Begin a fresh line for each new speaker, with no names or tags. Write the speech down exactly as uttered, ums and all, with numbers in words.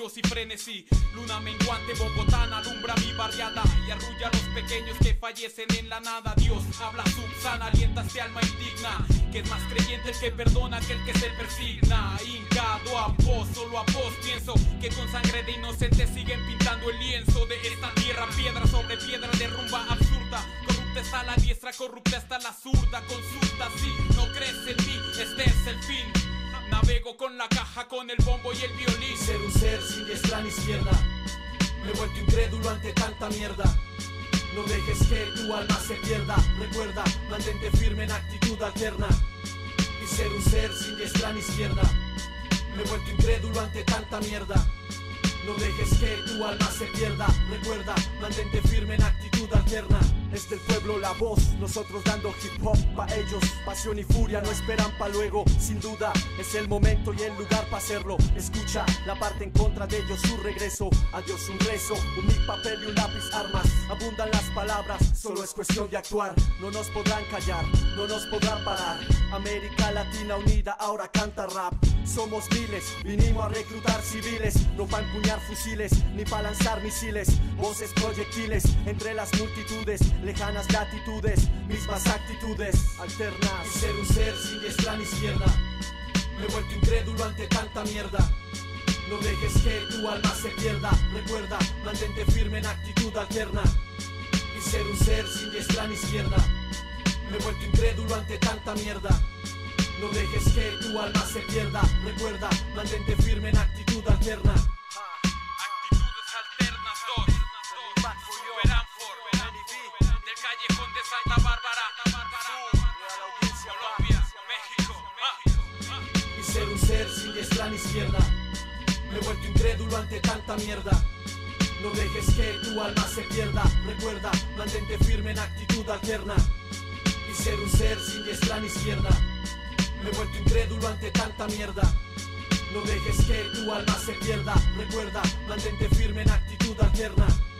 caballos y frenesí. Luna menguante, Bogotá alumbra mi barriada y arrulla a los pequeños que fallecen en la nada. Dios habla subsana, alienta este alma indigna, que es más creyente el que perdona que el que se persigna. Hincado a vos, solo a vos pienso que con sangre de inocentes siguen pintando el lienzo de esta tierra. Piedra sobre piedra de rumba absurda, corrupta está la diestra, corrupta está la zurda. Consulta si no crees en mí, este es el fin. Navego con la caja, con el bombo y el violín.
Ser un ser sin diestra ni izquierda, me he vuelto incrédulo ante tanta mierda. No dejes que tu alma se pierda, recuerda, mantente firme en actitud alterna. Y ser un ser sin diestra ni izquierda, me he vuelto incrédulo ante tanta mierda. No dejes que tu alma se pierda, recuerda, mantente firme en actitud alterna. Es del pueblo la voz, nosotros dando hip hop pa' ellos. Pasión y furia no esperan pa' luego, sin duda es el momento y el lugar pa' hacerlo. Escucha la parte en contra de ellos, su regreso. Adiós un rezo, un mic, papel y un lápiz, armas. Abundan las palabras, solo es cuestión de actuar. No nos podrán callar, no nos podrán parar. América Latina unida ahora canta rap. Somos miles, vinimos a reclutar civiles, no pa' empuñar fusiles, ni pa' lanzar misiles. Voces proyectiles entre las multitudes, lejanas latitudes, mismas actitudes alternas. Y ser un ser sin diestra ni izquierda, me he vuelto incrédulo ante tanta mierda. No dejes que tu alma se pierda, recuerda, mantente firme en actitud alterna. Y ser un ser sin diestra ni izquierda, me he vuelto incrédulo ante tanta mierda. No dejes que tu alma se pierda, recuerda, mantente firme en actitud alterna.
Actitudes alternas dos, Superanfor, del callejón de Santa Bárbara, Colombia, México.
Y ser un ser sin diestra ni izquierda, me he vuelto incrédulo ante tanta mierda. No dejes que tu alma se pierda, recuerda, mantente firme en actitud alterna. Y ser un ser sin diestra ni izquierda, me he vuelto incrédulo ante tanta mierda. No dejes que tu alma se pierda, recuerda, mantente firme en actitud alterna.